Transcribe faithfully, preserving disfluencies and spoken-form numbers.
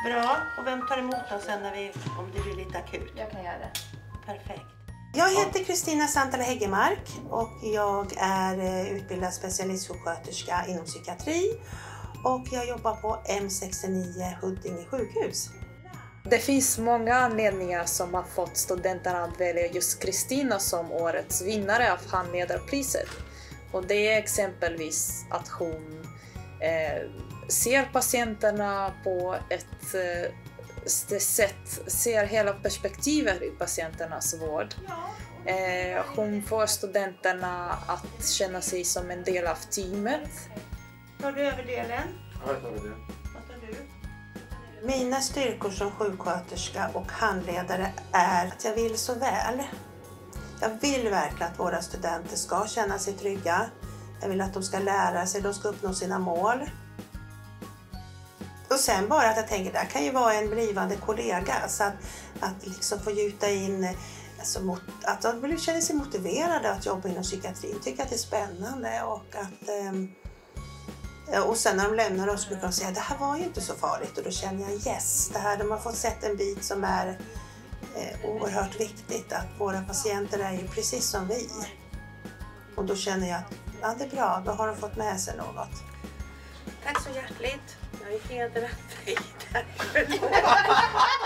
Bra. Och vem tar emot oss sen när vi, om det blir lite akut? Jag kan göra det. Perfekt. Jag heter Kristina Santala Häggemark och jag är utbildad specialistsjuksköterska inom psykiatri. Och jag jobbar på M sextionio Huddinge sjukhus. Det finns många anledningar som har fått studenterna att välja just Kristina som årets vinnare av handledarpriset. Och det är exempelvis att hon eh, ser patienterna på ett eh, sätt, ser hela perspektivet i patienternas vård. Eh, hon får studenterna att känna sig som en del av teamet. Tar du överdelen? Ja, jag tar det. Vad tar du? Mina styrkor som sjuksköterska och handledare är att jag vill så väl. Jag vill verkligen att våra studenter ska känna sig trygga. Jag vill att de ska lära sig, de ska uppnå sina mål. Och sen bara att jag tänker, det kan ju vara en blivande kollega. Så att, att liksom få gjuta in, alltså, att de känner sig motiverade att jobba inom psykiatrin. Tycker att det är spännande och att... Eh, och sen när de lämnar oss brukar de säga, det här var ju inte så farligt. Och då känner jag, yes, det här, de har fått sett en bit som är eh, oerhört viktigt. Att våra patienter är ju precis som vi. Och då känner jag att, ja, det är bra, då har de fått med sig något. Tack så hjärtligt. Jag är hedrat dig.